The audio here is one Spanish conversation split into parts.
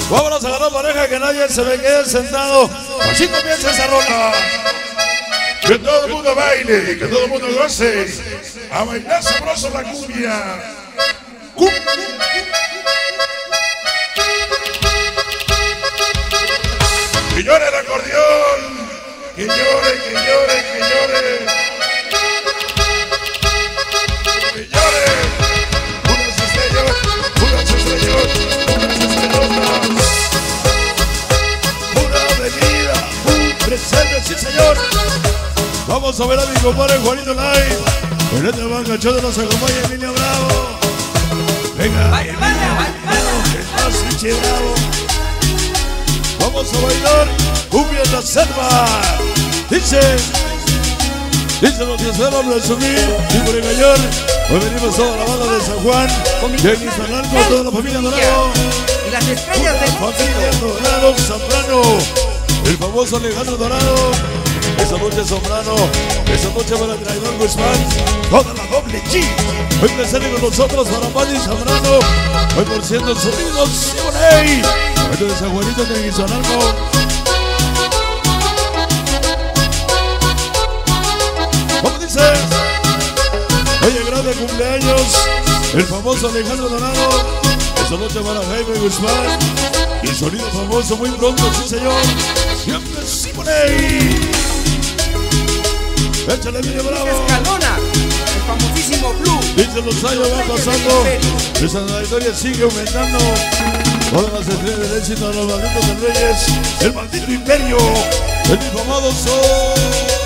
Vámonos a agarrar pareja, que nadie se me quede sentado. Así comienza esa rola. Que todo el mundo baile, que todo el mundo goce. A bailar sabroso la cumbia. Que llore el acordeón. Que llore, que llore, que llore. Que llore. Unas estrellas, unas estrellas, unas estrellotas. Una avenida, un presente, sí señor. Vamos a ver a mi compadre Juanito Live. En este bancachón de los acompaña Emilio Bravo. Venga, Emilio Bravo, que está Switch Bravo. Vamos a bailar cumbia en la selva. Dice los que esperan resumir y por engañar. Hoy venimos toda la banda de San Juan, de Guizanalco, toda la familia Dorado. Y las estrellas del familia Dorado, Zambrano, el famoso Alejandro Dorado. Esa noche Zambrano, esa noche para el traidor Guzmán, toda la doble G. Hoy presente con nosotros para Pali Zambrano, hoy por ciento sonidos, Simonei. Hoy de San Juanito de Guizanalco. ¿Cómo dices? Oye, grande cumpleaños, el famoso Alejandro Dorado. Esa noche para Jaime Guzmán. Y sonido famoso muy pronto, sí señor. Siempre Simonei. Échale, Emilio Bravo. Escalona, el famosísimo Blue. Dice los años va pasando. Esa trayectoria sigue aumentando. Todas las estrellas del éxito de los malditos del Reyes. El maldito imperio. El infamado Sol.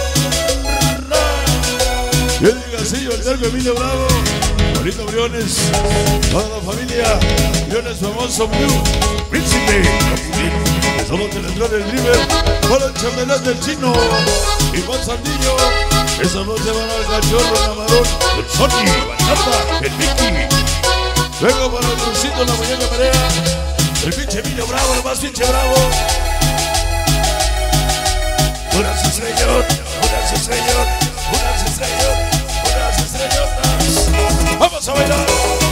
Y el Casillo, el terco Emilio Bravo. Juanito Briones. Toda la familia. Briones famoso Blue. Príncipe. Esa noche le entró el River. Para el chambelán del Chino. Iván Sandillo. Esa noche van al cachorro, el Amarón, el Sony, Bachata, el Vicky. Luego para el Crucito, la muñeca Perea. El pinche Emilio Bravo, el más pinche bravo. Unas estrellas, unas estrellas, unas estrellas, unas estrellotas. Vamos a bailar.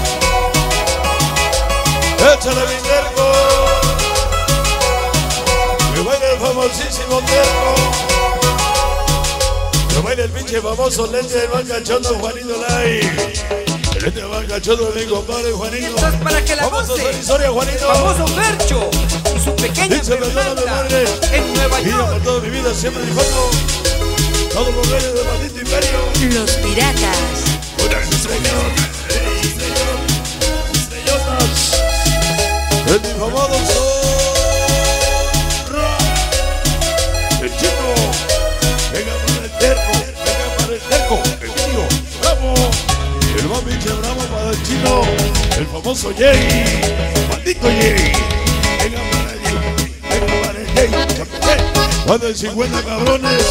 Échale mi terco. Que baile el famosísimo terco. Que baile el pinche famoso lente del bancachondo Juanito Live. El lente del bancachondo de mi compadre Juanito. Esto es para que la Vamos a goce. hacer historia, Juanito. El famoso Fercho y su pequeña Dice perdóname, Fernanda madre. en Nueva Mira, por York. toda mi vida siempre difondo. Todos los reyes del maldito imperio. Los piratas. Unas estrellas, unas estrellas, unas estrellotas. El infamado Zorro. El chico. Venga para el terco, venga para el terco. Emilio Bravo. El más pinche bravo para el chino. El famoso Jay. Maldito Jay. Venga para el Jay. Venga para el Jay. Más de 50 cabrones.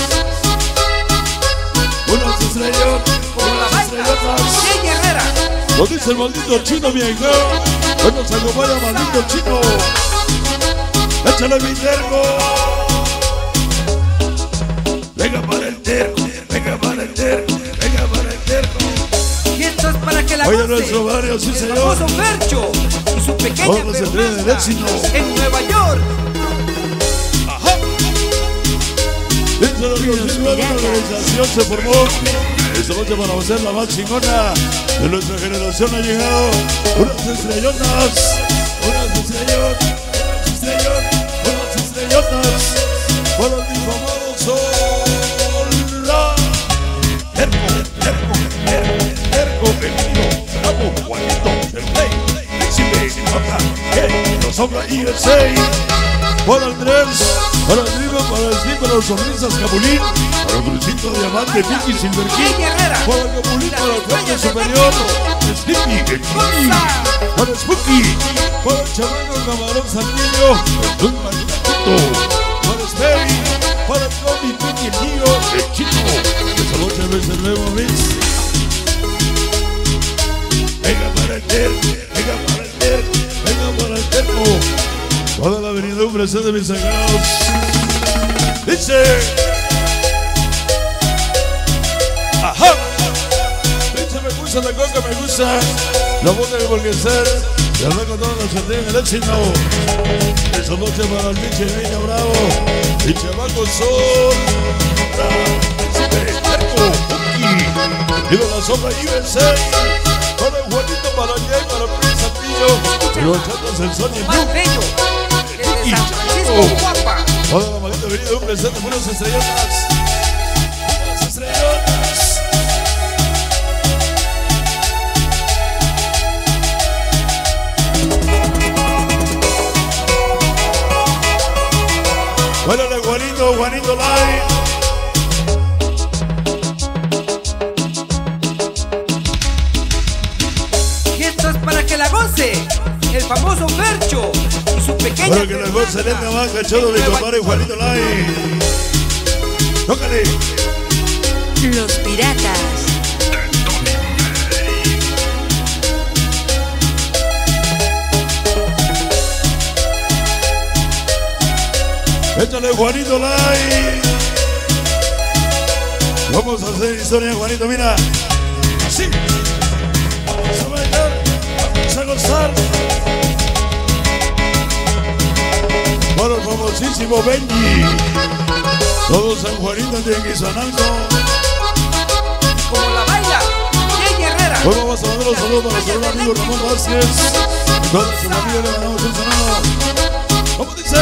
Unas estrellas, unas estrellotas. Jay Herrera. Lo dice el maldito chino, mi hija. Hoy nos acompaña el maldito chino. Échale mi terco. Venga para el terco, venga para el terco, venga para el terco. Y esto es para que la Oye, goce. nuestro barrio, sí El señor. famoso Fercho y su pequeña Todas las estrellas del Fernanda éxito. en Nueva York. Ajá. Dentro de los mismos, una organización se formó. Esta noche para ser la más chingona de nuestra generación ha llegado. Unas estrellotas, unas estrellotas, unas estrellotas, unas estrellotas. Para el difamado Sol. Terco, terco, terco, terco, Emilio Bravo, Juanito, el rey, príncipe, nota, los sombra y el 6. Para el 3, para el Drivo, para el Steve, para los sonrisas Capulín, para el Crucito Diamante, Vicky Silver King, Jay Herrera. para el Capulín, para el Fuerte Superior, Sneaky, el Kiki, para el Spooky, para el Chamaco Camarón Sandillo, el Dun Maldito, para el Sperry, para el Tommy, Vicky, el Tío, el Chico. Esta noche ves el nuevo mix. Venga para el terco, venga para el terco, venga para el terco. Toda la avenida un presente de mis sagrados. Dice. Ajá. Dice me puse gusta la coca, me gusta la boca de burguesar. Y hablar con todos los que tienen el éxito. Esa noche para el pinche Villa Bravo. Y Chamaco Sol. Viva la sombra USA. Para Juanito, para Jay, para Prince Santillo. Y los chatos en Sony Más Blue. bello, desde San Francisco, Guapa. Toda la maldita venida de un presente, buenas estrellotas. Buenas estrellotas. Buenale, Juanito, Juanito Live. Y esto es para que la goce el famoso Fercho y su pequeña Bueno, que la goce en esta banca, chodo, mi compadre Juanito Live. Tócale. Los Piratas. Échale, Juanito Live. Vamos a hacer historia, Juanito, mira. Así. Vamos a bailar, vamos a gozar. Para el famosísimo Benji. Todos San Juanito tienen que ir sonando. como la baila Jay Herrera. Hoy vamos a mandar un saludo para nuestro amigo Ramón Vázquez. Y toda su familia le mandamos un saludo. ¿Cómo dice?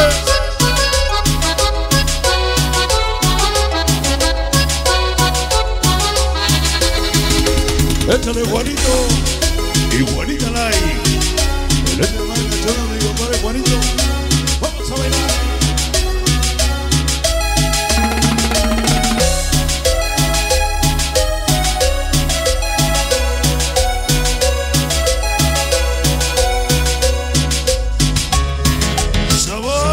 Échale, Juanito y Juanita Lai. El este más cachorro, mi compadre Juanito. Vamos a bailar. Sabor.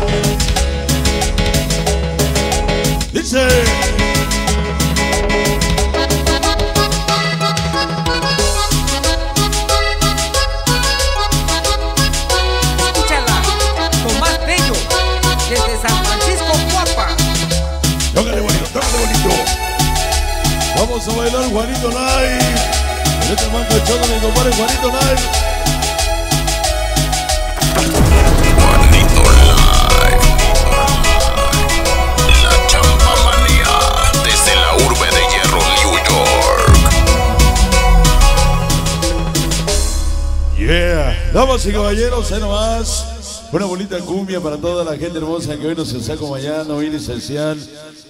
Dice. Desde San Francisco, Guapa. Tócale bonito, tócale bonito. Vamos a bailar Juanito Live. En este man cachorro, mi compadre Juanito Live. Juanito Live. La chamba manía desde la urbe de Hierro, New York. Yeah. Damas y caballeros, ahí nomás. Una bonita cumbia para toda la gente hermosa que hoy nos está acompañando, hoy en especial